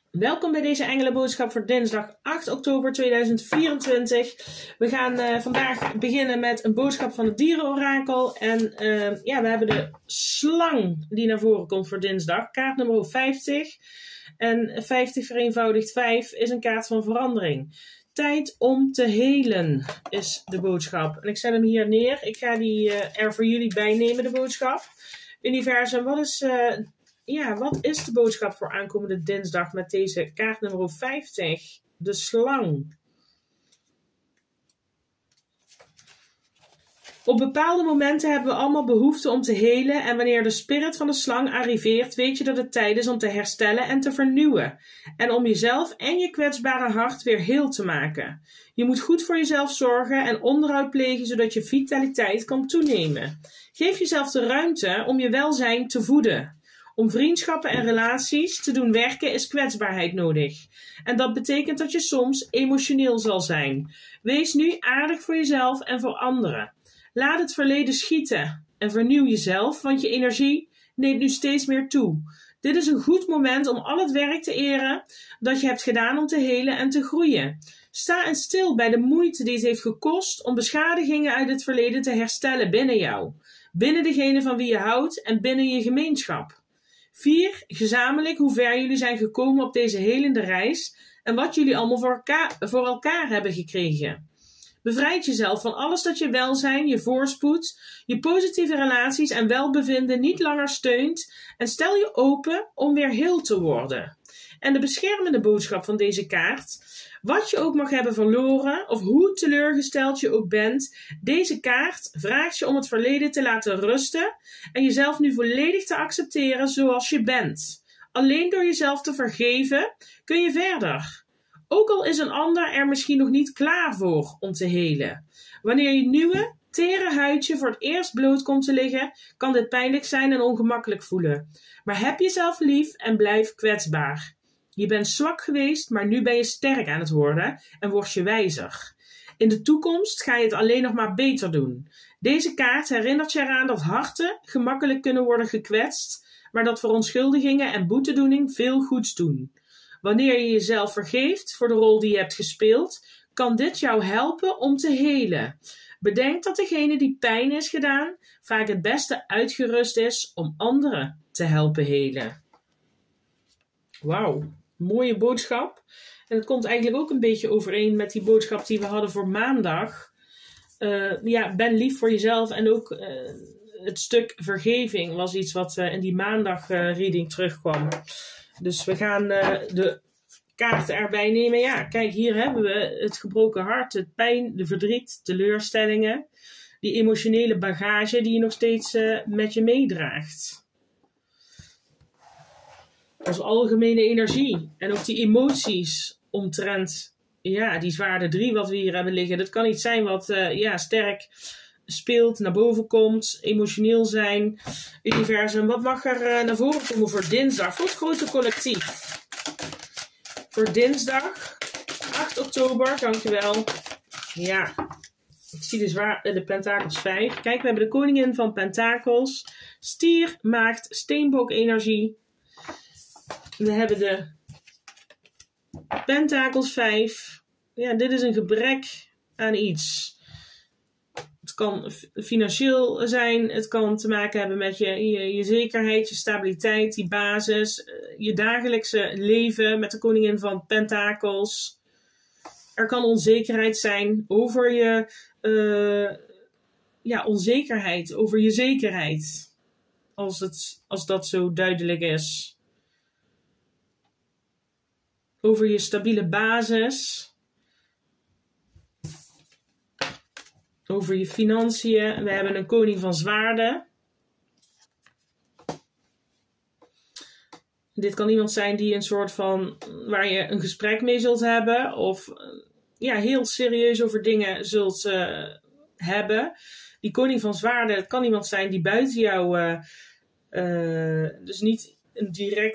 Welkom bij deze Engelenboodschap voor dinsdag 8 oktober 2024. We gaan vandaag beginnen met een boodschap van het dierenorakel. En we hebben de slang die naar voren komt voor dinsdag. Kaart nummer 50. En 50 vereenvoudigd 5 is een kaart van verandering. Tijd om te helen is de boodschap. En ik zet hem hier neer. Ik ga die er voor jullie bij nemen, de boodschap. Universum, wat is de boodschap voor aankomende dinsdag met deze kaart nummer 50? De slang. Op bepaalde momenten hebben we allemaal behoefte om te helen en wanneer de spirit van de slang arriveert, weet je dat het tijd is om te herstellen en te vernieuwen. En om jezelf en je kwetsbare hart weer heel te maken. Je moet goed voor jezelf zorgen en onderhoud plegen zodat je vitaliteit kan toenemen. Geef jezelf de ruimte om je welzijn te voeden. Om vriendschappen en relaties te doen werken is kwetsbaarheid nodig. En dat betekent dat je soms emotioneel zal zijn. Wees nu aardig voor jezelf en voor anderen. Laat het verleden schieten en vernieuw jezelf, want je energie neemt nu steeds meer toe. Dit is een goed moment om al het werk te eren dat je hebt gedaan om te helen en te groeien. Sta en stil bij de moeite die het heeft gekost om beschadigingen uit het verleden te herstellen binnen jou. Binnen degene van wie je houdt en binnen je gemeenschap. Vier gezamenlijk hoe ver jullie zijn gekomen op deze helende reis en wat jullie allemaal voor elkaar hebben gekregen. Bevrijd jezelf van alles dat je welzijn, je voorspoed, je positieve relaties en welbevinden niet langer steunt en stel je open om weer heel te worden. En de beschermende boodschap van deze kaart, wat je ook mag hebben verloren of hoe teleurgesteld je ook bent, deze kaart vraagt je om het verleden te laten rusten en jezelf nu volledig te accepteren zoals je bent. Alleen door jezelf te vergeven kun je verder. Ook al is een ander er misschien nog niet klaar voor om te helen. Wanneer je nieuwe, tere huidje voor het eerst bloot komt te liggen, kan dit pijnlijk zijn en ongemakkelijk voelen. Maar heb jezelf lief en blijf kwetsbaar. Je bent zwak geweest, maar nu ben je sterk aan het worden en word je wijzer. In de toekomst ga je het alleen nog maar beter doen. Deze kaart herinnert je eraan dat harten gemakkelijk kunnen worden gekwetst, maar dat verontschuldigingen en boetedoening veel goeds doen. Wanneer je jezelf vergeeft voor de rol die je hebt gespeeld, kan dit jou helpen om te helen. Bedenk dat degene die pijn is gedaan vaak het beste uitgerust is om anderen te helpen helen. Wauw, mooie boodschap. En het komt eigenlijk ook een beetje overeen met die boodschap die we hadden voor maandag. Ben lief voor jezelf en ook het stuk vergeving was iets wat in die maandag reading terugkwam. Dus we gaan de kaarten erbij nemen. Ja, kijk, hier hebben we het gebroken hart, het pijn, de verdriet, teleurstellingen. Die emotionele bagage die je nog steeds met je meedraagt. Als algemene energie. En ook die emoties omtrent die zwaarde 3 wat we hier hebben liggen. Dat kan iets zijn wat sterk speelt, naar boven komt, emotioneel zijn, universum. Wat mag er naar voren komen voor dinsdag, voor het grote collectief? Voor dinsdag, 8 oktober, dankjewel. Ja, ik zie de pentakels 5. Kijk, we hebben de koningin van pentakels, stier, maagd, steenbok energie. We hebben de pentakels 5. Ja, dit is een gebrek aan iets. Het kan financieel zijn, het kan te maken hebben met je zekerheid, je stabiliteit, die basis, je dagelijkse leven met de koningin van pentakels. Er kan onzekerheid zijn over onzekerheid, over je zekerheid, als dat zo duidelijk is. Over je stabiele basis. Over je financiën. We hebben een koning van zwaarden. Dit kan iemand zijn die een soort van, waar je een gesprek mee zult hebben. Of heel serieus over dingen zult hebben. Die koning van zwaarden, het kan iemand zijn die buiten jou, dus niet een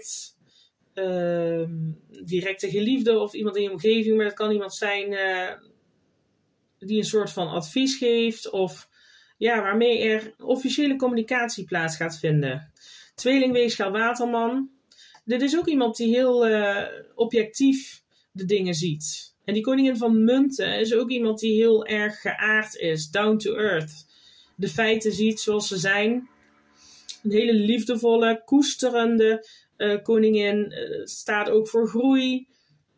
directe geliefde of iemand in je omgeving. Maar het kan iemand zijn die een soort van advies geeft of waarmee er officiële communicatie plaats gaat vinden. Tweeling, weegschaal, waterman. Dit is ook iemand die heel objectief de dingen ziet. En die koningin van munten is ook iemand die heel erg geaard is. Down to earth. De feiten ziet zoals ze zijn. Een hele liefdevolle, koesterende koningin. Staat ook voor groei.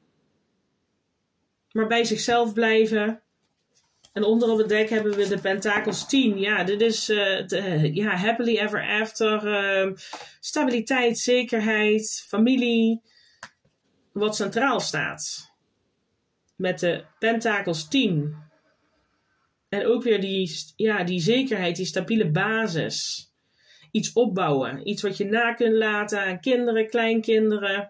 Maar bij zichzelf blijven. En onder op het dek hebben we de pentakels 10. Ja, dit is happily ever after. Stabiliteit, zekerheid, familie. Wat centraal staat. Met de pentakels 10. En ook weer die zekerheid, die stabiele basis. Iets opbouwen. Iets wat je na kunt laten aan kinderen, kleinkinderen.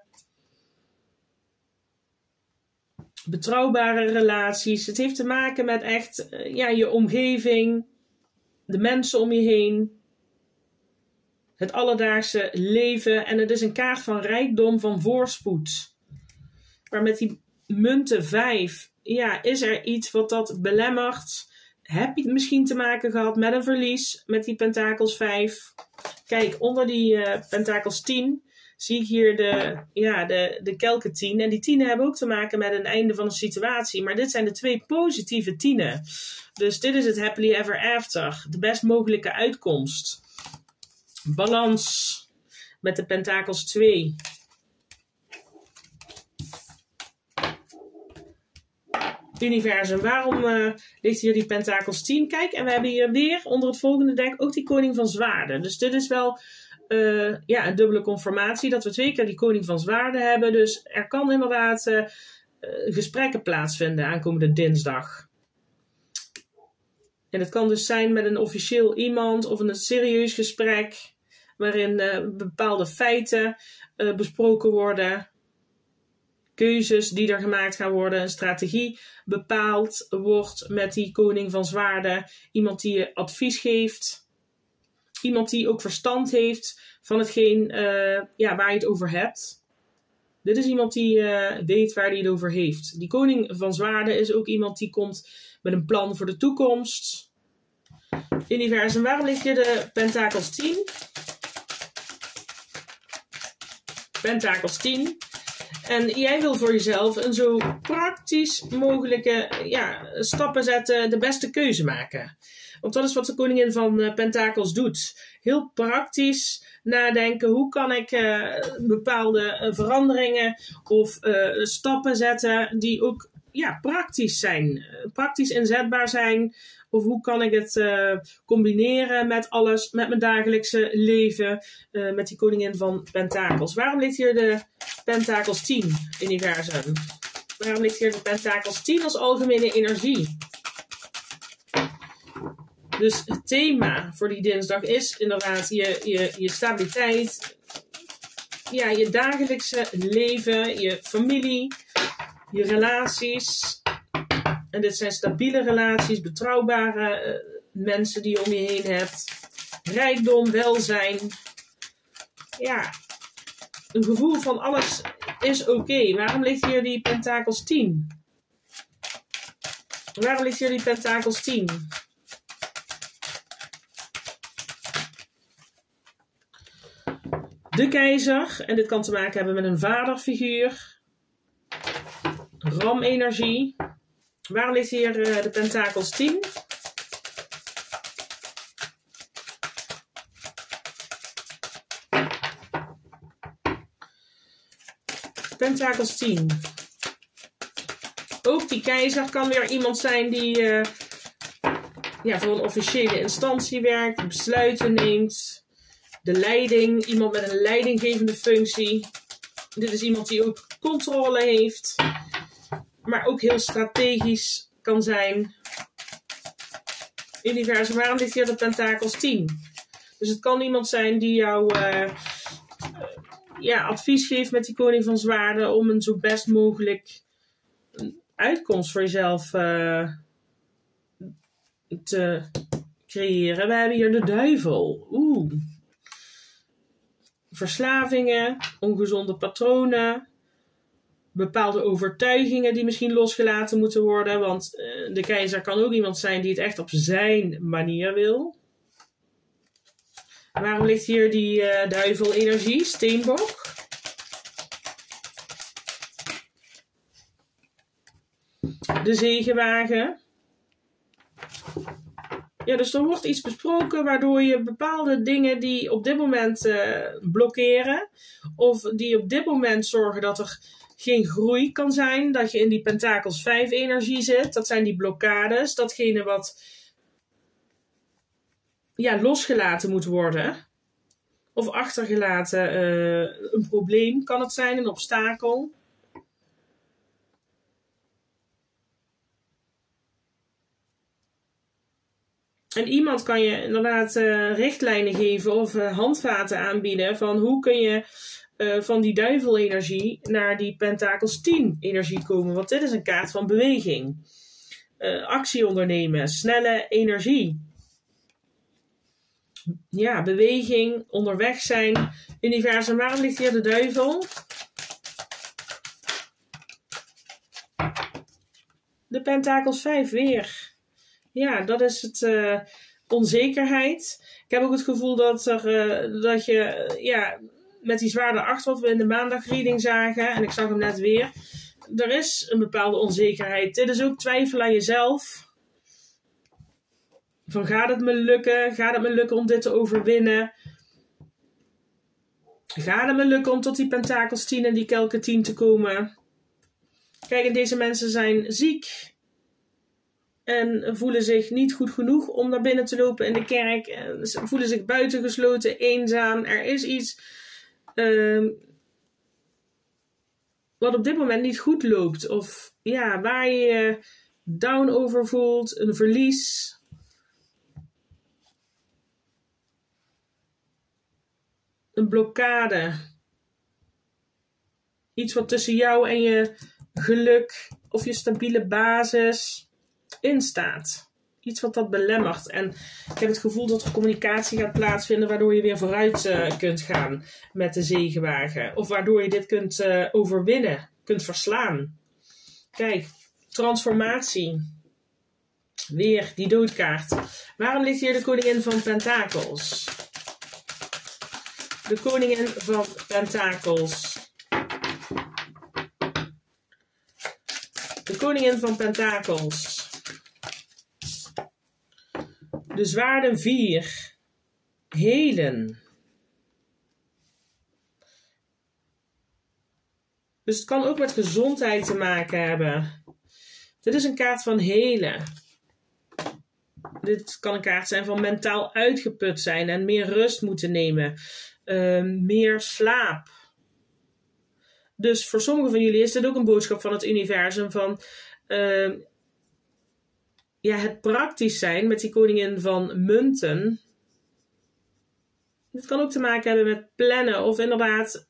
Betrouwbare relaties. Het heeft te maken met echt je omgeving. De mensen om je heen. Het alledaagse leven. En het is een kaart van rijkdom, van voorspoed. Maar met die munten 5. Ja, is er iets wat dat belemmert? Heb je misschien te maken gehad met een verlies? Met die pentakels 5. Kijk, onder die pentakels 10 zie ik hier de kelken 10. En die 10 hebben ook te maken met een einde van een situatie. Maar dit zijn de 2 positieve 10'en. Dus dit is het happily ever after. De best mogelijke uitkomst. Balans met de pentakels 2. Universum, waarom ligt hier die pentakels 10? Kijk, en we hebben hier weer onder het volgende dek ook die koning van zwaarden. Dus dit is wel een dubbele confirmatie dat we 2 keer die koning van zwaarden hebben. Dus er kan inderdaad gesprekken plaatsvinden aankomende dinsdag. En het kan dus zijn met een officieel iemand of een serieus gesprek waarin bepaalde feiten besproken worden. Keuzes die er gemaakt gaan worden, een strategie bepaald wordt met die koning van zwaarden. Iemand die je advies geeft. Iemand die ook verstand heeft van hetgeen waar je het over hebt. Dit is iemand die weet waar hij het over heeft. Die koning van zwaarden is ook iemand die komt met een plan voor de toekomst. Universum, waarom ligt hier de pentakels 10? Pentakels 10. En jij wil voor jezelf een zo praktisch mogelijke stappen zetten, de beste keuze maken. Want dat is wat de koningin van pentakels doet. Heel praktisch nadenken, hoe kan ik bepaalde veranderingen of stappen zetten die ook praktisch zijn. Praktisch inzetbaar zijn. Of hoe kan ik het combineren met alles, met mijn dagelijkse leven, met die koningin van pentakels. Waarom ligt hier de pentakels 10, universum? Waarom ligt hier de pentakels 10 als algemene energie? Dus het thema voor die dinsdag is inderdaad je stabiliteit, je dagelijkse leven, je familie, je relaties. En dit zijn stabiele relaties, betrouwbare mensen die je om je heen hebt. Rijkdom, welzijn. Ja, een gevoel van alles is oké. Waarom ligt hier die pentakels 10? Waarom ligt hier die pentakels 10? De keizer, en dit kan te maken hebben met een vaderfiguur. Ram-energie. Waarom ligt hier de pentakels 10? Pentakels 10. Ook die keizer kan weer iemand zijn die voor een officiële instantie werkt, besluiten neemt. De leiding, iemand met een leidinggevende functie. Dit is iemand die ook controle heeft. Maar ook heel strategisch kan zijn. Universum, waarom ligt hier de pentakels 10? Dus het kan iemand zijn die jou advies geeft met die koning van zwaarden om een zo best mogelijk uitkomst voor jezelf te creëren. We hebben hier de duivel. Verslavingen, ongezonde patronen. Bepaalde overtuigingen die misschien losgelaten moeten worden. Want de keizer kan ook iemand zijn die het echt op zijn manier wil. Waarom ligt hier die duivel-energie? Steenbok. de zegenwagen. Ja, dus er wordt iets besproken waardoor je bepaalde dingen die op dit moment blokkeren, of die op dit moment zorgen dat er geen groei kan zijn, dat je in die Pentakels 5 energie zit. Dat zijn die blokkades, datgene wat losgelaten moet worden. Of achtergelaten, een probleem kan het zijn, een obstakel. En iemand kan je inderdaad richtlijnen geven of handvaten aanbieden van hoe kun je van die duivelenergie naar die Pentakels 10 energie komen. Want dit is een kaart van beweging. Actie ondernemen, snelle energie. Ja, beweging, onderweg zijn. Universum, waarom ligt hier de duivel? De Pentakels 5 weer. Ja, dat is het onzekerheid. Ik heb ook het gevoel dat je met die zwaarder 8 wat we in de maandagreading zagen, en ik zag hem net weer, er is een bepaalde onzekerheid. Dit is ook twijfel aan jezelf. Van gaat het me lukken? Gaat het me lukken om dit te overwinnen? Gaat het me lukken om tot die Pentakels 10 en die Kelken 10 te komen? Kijk, en deze mensen zijn ziek. En voelen zich niet goed genoeg om naar binnen te lopen in de kerk. Ze voelen zich buitengesloten, eenzaam. Er is iets wat op dit moment niet goed loopt. Of ja, waar je je down over voelt. Een verlies. Een blokkade. Iets wat tussen jou en je geluk of je stabiele basis in staat. Iets wat dat belemmert. En ik heb het gevoel dat er communicatie gaat plaatsvinden waardoor je weer vooruit kunt gaan met de zegenwagen. Of waardoor je dit kunt overwinnen. Kunt verslaan. Kijk, transformatie. Weer die doodkaart. Waarom ligt hier de koningin van Pentakels? De koningin van Pentakels. De koningin van Pentakels. De zwaarden 4. Helen. Dus het kan ook met gezondheid te maken hebben. Dit is een kaart van helen. Dit kan een kaart zijn van mentaal uitgeput zijn en meer rust moeten nemen. Meer slaap. Dus voor sommigen van jullie is dit ook een boodschap van het universum van het praktisch zijn met die koningin van munten. Dit kan ook te maken hebben met plannen of inderdaad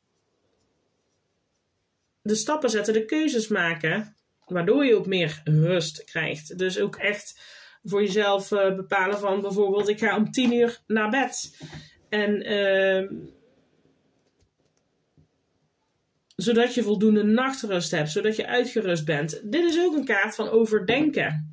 de stappen zetten, de keuzes maken, waardoor je ook meer rust krijgt. Dus ook echt voor jezelf bepalen van bijvoorbeeld ik ga om 10 uur naar bed. En zodat je voldoende nachtrust hebt, zodat je uitgerust bent. Dit is ook een kaart van overdenken.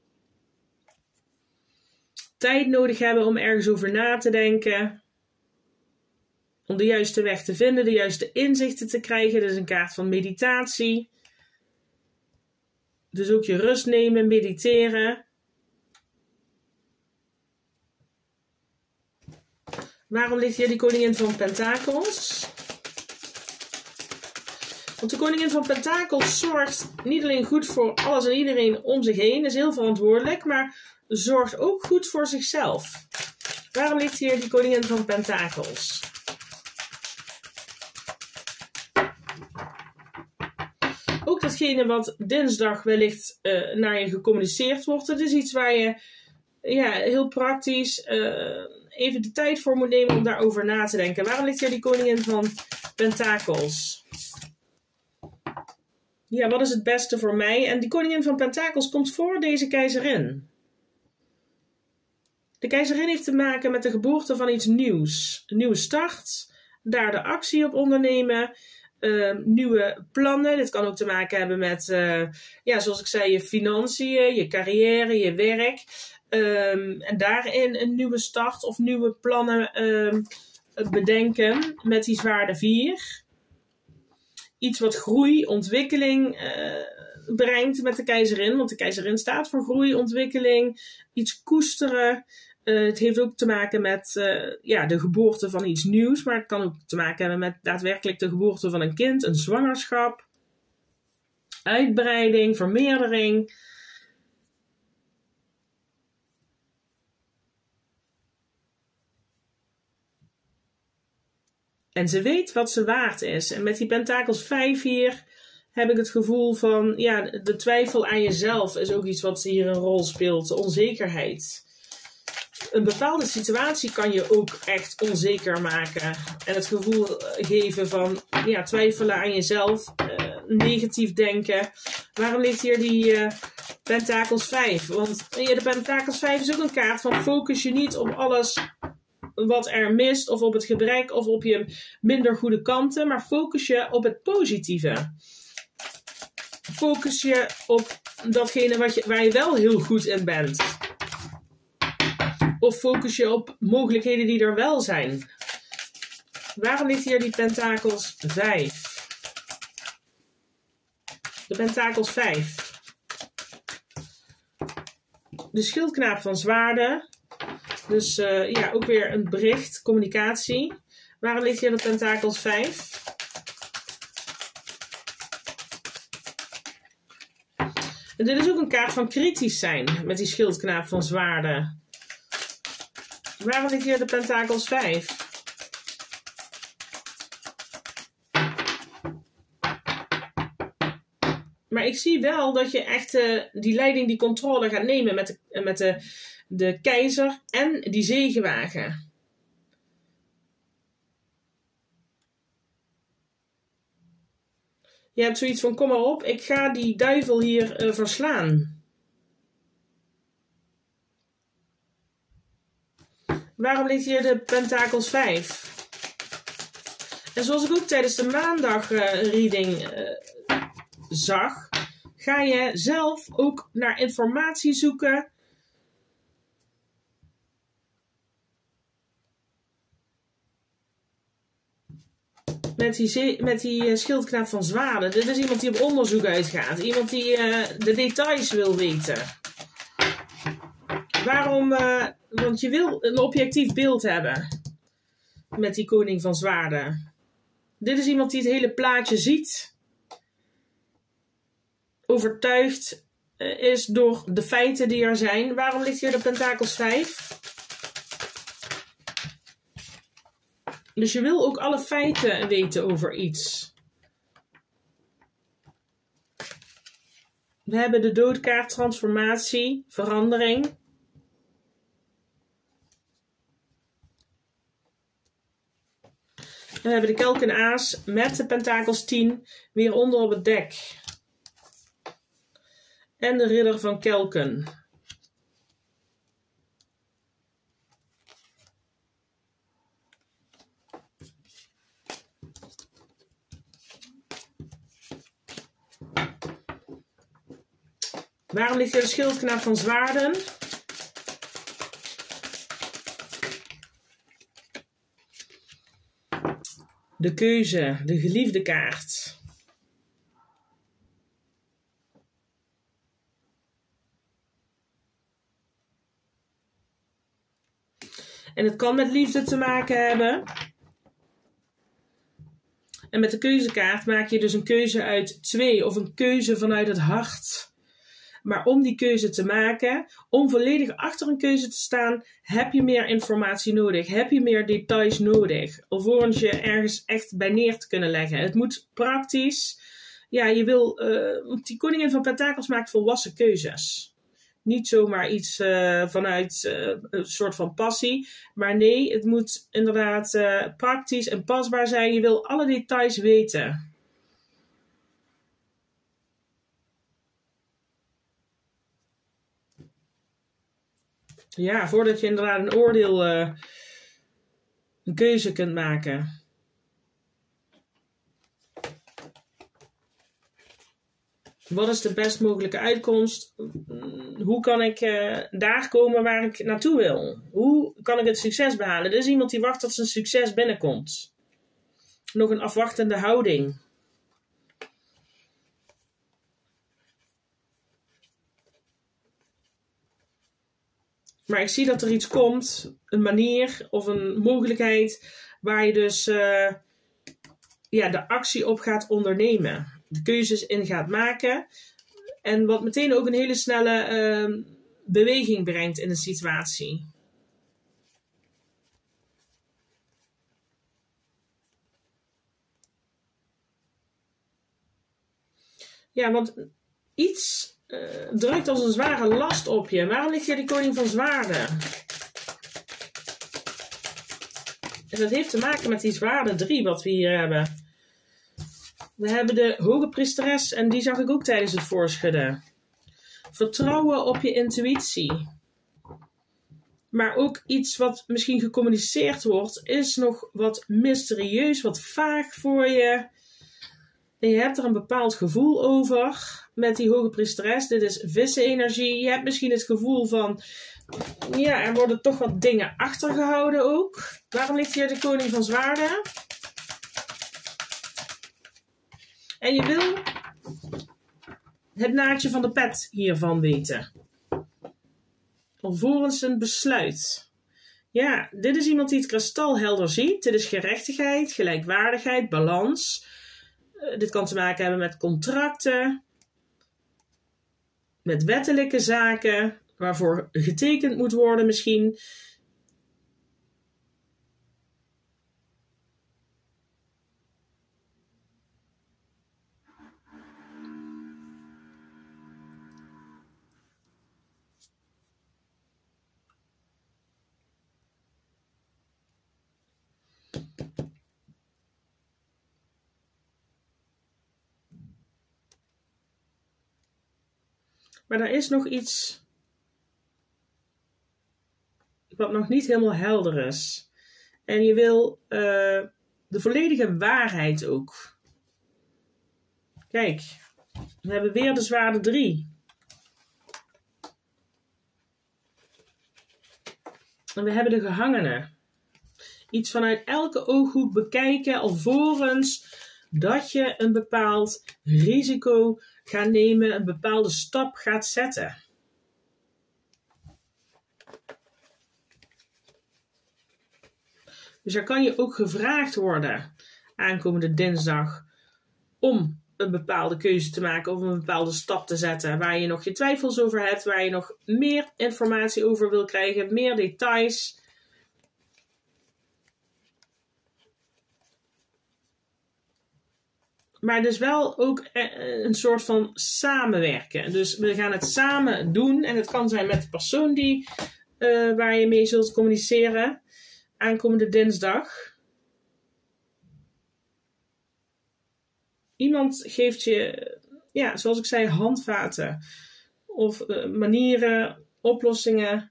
Tijd nodig hebben om ergens over na te denken. Om de juiste weg te vinden, de juiste inzichten te krijgen. Dit is een kaart van meditatie. Dus ook je rust nemen, mediteren. Waarom ligt hier die koningin van Pentakels? Want de koningin van Pentakels zorgt niet alleen goed voor alles en iedereen om zich heen. Is heel verantwoordelijk, maar zorgt ook goed voor zichzelf. Waarom ligt hier die koningin van Pentakels? Ook datgene wat dinsdag wellicht naar je gecommuniceerd wordt. Dat is iets waar je heel praktisch even de tijd voor moet nemen om daarover na te denken. Waarom ligt hier die koningin van Pentakels? Ja, wat is het beste voor mij? En die koningin van Pentakels komt voor deze keizerin. De keizerin heeft te maken met de geboorte van iets nieuws. Een nieuwe start. Daar de actie op ondernemen. Nieuwe plannen. Dit kan ook te maken hebben met, zoals ik zei, je financiën, je carrière, je werk. En daarin een nieuwe start of nieuwe plannen bedenken met die zwaarde 4. Iets wat groei, ontwikkeling brengt met de keizerin. Want de keizerin staat voor groei, ontwikkeling, iets koesteren. Het heeft ook te maken met de geboorte van iets nieuws. Maar het kan ook te maken hebben met daadwerkelijk de geboorte van een kind, een zwangerschap, uitbreiding, vermeerdering. En ze weet wat ze waard is. En met die Pentakels 5 hier heb ik het gevoel van, de twijfel aan jezelf is ook iets wat hier een rol speelt. De onzekerheid. Een bepaalde situatie kan je ook echt onzeker maken. En het gevoel geven van, twijfelen aan jezelf. Negatief denken. Waarom ligt hier die Pentakels 5? Want de Pentakels 5 is ook een kaart van focus je niet op alles wat er mist, of op het gebrek, of op je minder goede kanten, maar focus je op het positieve. Focus je op datgene waar je wel heel goed in bent. Of focus je op mogelijkheden die er wel zijn. Waarom ligt hier die Pentakels 5? De Pentakels 5. De schildknaap van zwaarden. Dus ook weer een bericht, communicatie. Waarom ligt hier de Pentakels 5? En dit is ook een kaart van kritisch zijn met die schildknaap van zwaarden. Waarom ligt hier de Pentakels 5? Maar ik zie wel dat je echt die leiding, die controle gaat nemen met de keizer en die zegenwagen. Je hebt zoiets van, kom maar op, ik ga die duivel hier verslaan. Waarom ligt hier de Pentakels 5? En zoals ik ook tijdens de maandag reading zag, ga je zelf ook naar informatie zoeken. Met die schildknaap van zwaarden. Dit is iemand die op onderzoek uitgaat. Iemand die de details wil weten. Waarom? Want je wil een objectief beeld hebben. Met die koning van zwaarden. Dit is iemand die het hele plaatje ziet. Overtuigd is door de feiten die er zijn. Waarom ligt hier de Pentakels 5? Dus je wil ook alle feiten weten over iets. We hebben de doodkaart, transformatie, verandering. En we hebben de kelk en aas met de Pentakels 10 weer onder op het dek. En de ridder van kelken. Waarom ligt er de schildknaap van zwaarden? De keuze, de geliefde kaart. En het kan met liefde te maken hebben. En met de keuzekaart maak je dus een keuze uit 2 of een keuze vanuit het hart. Maar om die keuze te maken, om volledig achter een keuze te staan, heb je meer informatie nodig. Heb je meer details nodig. Alvorens je ergens echt bij neer te kunnen leggen. Het moet praktisch. Ja, je wil. Die koningin van Pentakels maakt volwassen keuzes. Niet zomaar iets vanuit een soort van passie. Maar nee, het moet inderdaad praktisch en pasbaar zijn. Je wil alle details weten. Ja, voordat je inderdaad een oordeel, een keuze kunt maken. Wat is de best mogelijke uitkomst? Hoe kan ik daar komen waar ik naartoe wil? Hoe kan ik het succes behalen? Er is iemand die wacht tot zijn succes binnenkomt. Nog een afwachtende houding. Maar ik zie dat er iets komt, een manier of een mogelijkheid waar je dus de actie op gaat ondernemen. De keuzes in gaat maken. En wat meteen ook een hele snelle beweging brengt in een situatie. Ja, want iets drukt als een zware last op je. Waarom ligt hier de koning van zwaarden? En dat heeft te maken met die zwaarden 3 wat we hier hebben. We hebben de hoge priesteres en die zag ik ook tijdens het voorschudden. Vertrouwen op je intuïtie. Maar ook iets wat misschien gecommuniceerd wordt is nog wat mysterieus, wat vaag voor je. En je hebt er een bepaald gevoel over met die hoge priesteres. Dit is vissenenergie. Je hebt misschien het gevoel van, ja, er worden toch wat dingen achtergehouden ook. Waarom ligt hier de koning van zwaarden? En je wil het naadje van de pet hiervan weten. Alvorens een besluit. Ja, dit is iemand die het kristalhelder ziet. Dit is gerechtigheid, gelijkwaardigheid, balans. Dit kan te maken hebben met contracten. Met wettelijke zaken. Waarvoor getekend moet worden misschien. Maar er is nog iets wat nog niet helemaal helder is. En je wil de volledige waarheid ook. Kijk, we hebben weer de zwaarden 3. En we hebben de gehangene. Iets vanuit elke ooghoek bekijken alvorens dat je een bepaald risico gaat nemen, een bepaalde stap gaat zetten. Dus er kan je ook gevraagd worden aankomende dinsdag om een bepaalde keuze te maken of een bepaalde stap te zetten waar je nog je twijfels over hebt, waar je nog meer informatie over wil krijgen, meer details. Maar dus wel ook een soort van samenwerken. Dus we gaan het samen doen. En het kan zijn met de persoon waar je mee zult communiceren. Aankomende dinsdag. Iemand geeft je, ja, zoals ik zei, handvaten. Of manieren, oplossingen.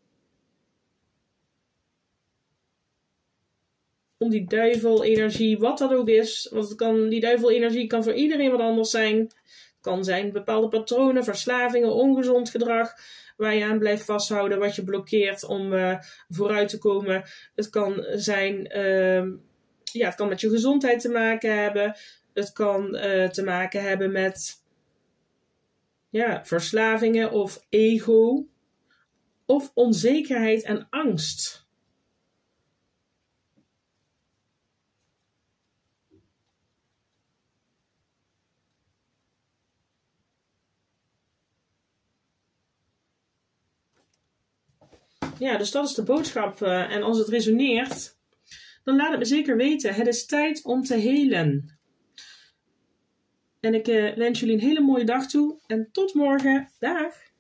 Om die duivelenergie, wat dat ook is. Want die duivelenergie kan voor iedereen wat anders zijn. Het kan zijn bepaalde patronen, verslavingen, ongezond gedrag. Waar je aan blijft vasthouden, wat je blokkeert om vooruit te komen. Het kan zijn, het kan met je gezondheid te maken hebben. Het kan te maken hebben met verslavingen of ego. Of onzekerheid en angst. Ja, dus dat is de boodschap. En als het resoneert, dan laat het me zeker weten. Het is tijd om te helen. En ik wens jullie een hele mooie dag toe. En tot morgen. Dag!